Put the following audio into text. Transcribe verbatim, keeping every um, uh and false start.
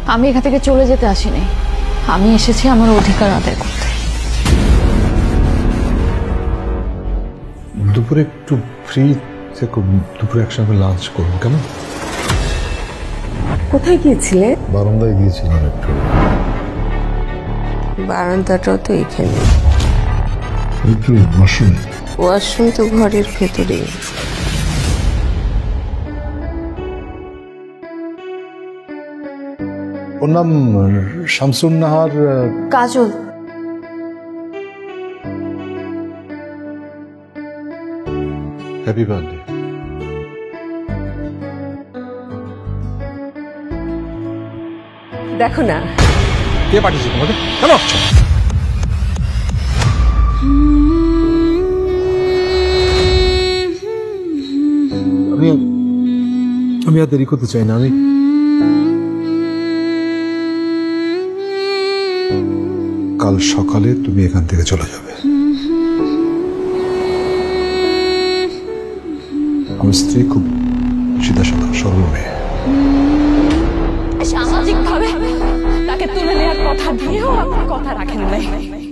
আমি এখান থেকে চলে যেতে আসিনি, আমি এসেছি আমার অধিকার আদায় করতে। দুপুরে একটু ফ্রি থেকে দুপুরে একসঙ্গে লাঞ্চ করবো, কেমন? কোথায় গিয়েছিলে? বারান্দায় গিয়েছিলাম একটু। বারান্দাটাও তো এখানে। একটু ওয়াশরুম। ওয়াশরুম তো ঘরের ভেতরে। ওর নাম শামসুন নাহার। কাজল। Happy birthday. দেখো না কে পাঠিয়েছে তোমাকে? কেন আসছো? আমি আমি আর দেরি করতে চাই না। আমি কাল সকালে তুমি এখান থেকে চলে যাবে। আমার স্ত্রী খুব সিধা সাদা সরল মেয়ে। সামাজিক ভাবে তাকে তুলে নেওয়ার কথা দিয়েও আপনি কথা রাখেন নাই।